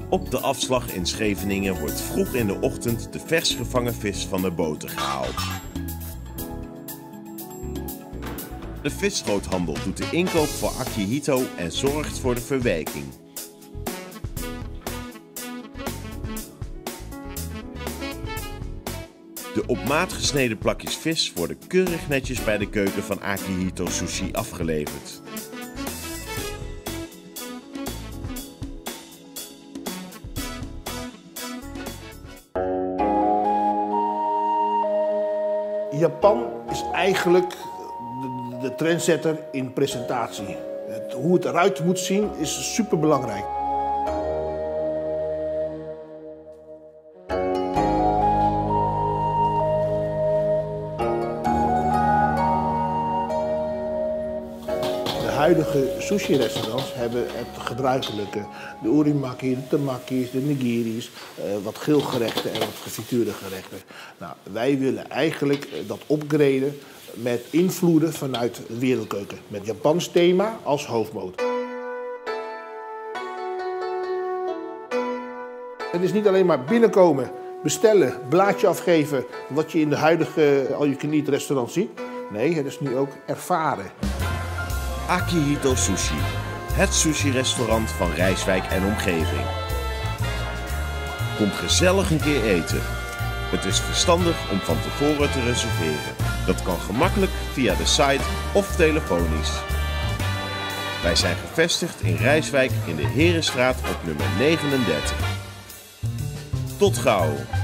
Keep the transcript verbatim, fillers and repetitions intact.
Op de afslag in Scheveningen wordt vroeg in de ochtend de vers gevangen vis van de boter gehaald. De visgroothandel doet de inkoop voor Akihito en zorgt voor de verwerking. De op maat gesneden plakjes vis worden keurig netjes bij de keuken van Akihito Sushi afgeleverd. Japan is eigenlijk de, de trendsetter in presentatie. Het, hoe het eruit moet zien is super belangrijk. De huidige sushi-restaurants hebben het gebruikelijke. De urimaki, de temaki's, de nigiris, uh, wat grillgerechten en wat gefrituurde gerechten. Nou, wij willen eigenlijk dat upgraden met invloeden vanuit de wereldkeuken. Met Japans thema als hoofdmoot. Het is niet alleen maar binnenkomen, bestellen, blaadje afgeven, wat je in de huidige all-you-can-eat restaurant ziet. Nee, het is nu ook ervaren. Akihito Sushi, het sushi-restaurant van Rijswijk en omgeving. Kom gezellig een keer eten. Het is verstandig om van tevoren te reserveren. Dat kan gemakkelijk via de site of telefonisch. Wij zijn gevestigd in Rijswijk in de Herenstraat op nummer negenendertig. Tot gauw!